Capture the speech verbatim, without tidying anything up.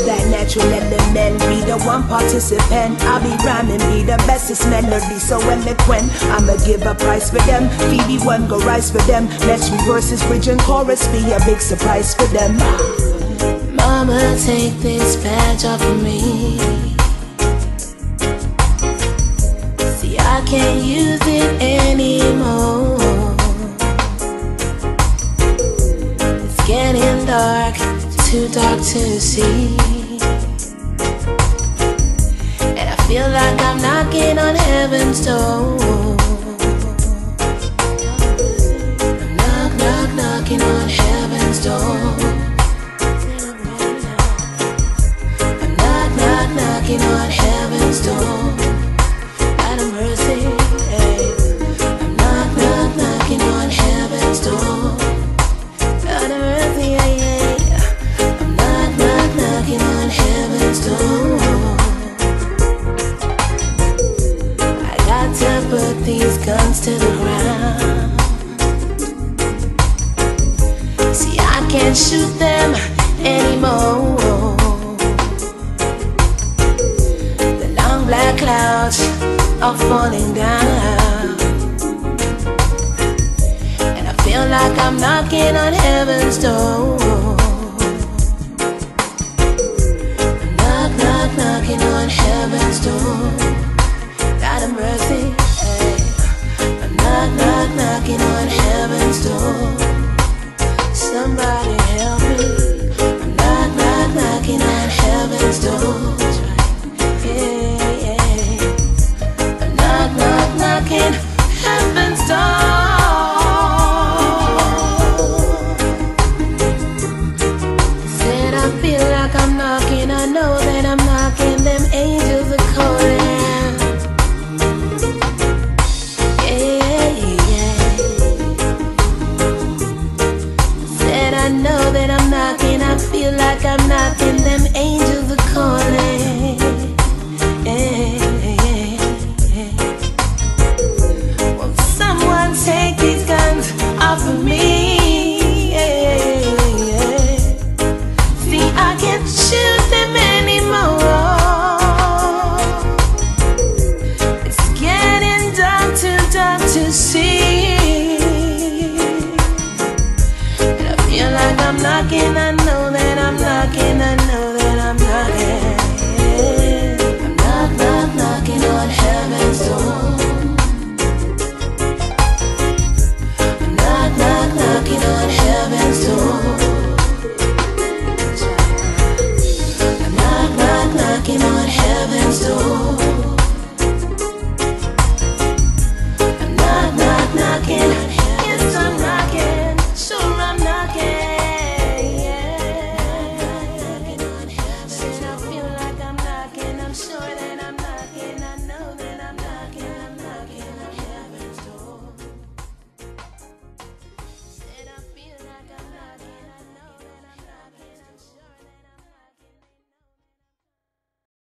that natural element. Be the one participant. I'll be rhyming, be the bestest melody, so eloquent. I'ma give a price for them. Phoebe one go rise for them. Let's reverse this bridge and chorus, be a big surprise for them. Mama, take this badge off of me. See, I can't use it anymore. It's getting dark, too dark to see. And I feel like I'm knocking on heaven's door. I'm knock, knock, knocking on heaven's door. Knocking on heaven's door, out of mercy, hey. I'm knock, knock, knocking on heaven's door, out of mercy, yeah, yeah. I'm knock, knock, knocking on heaven's door. I got to put these guns to the ground. See, I can't shoot them anymore. Black clouds are falling down, and I feel like I'm knocking on heaven's door. I'm knock, knock, knocking on heaven's door. God of mercy, hey. I'm knock, knock, knocking on heaven's door. Somebody help me. I'm knock, knock, knocking on heaven's door. Knocking heaven's door. Said I feel like I'm knocking. I know that I'm knocking. Them angels are calling. Yeah, yeah. Said I know that I'm knocking. I feel like I'm knocking. Them angels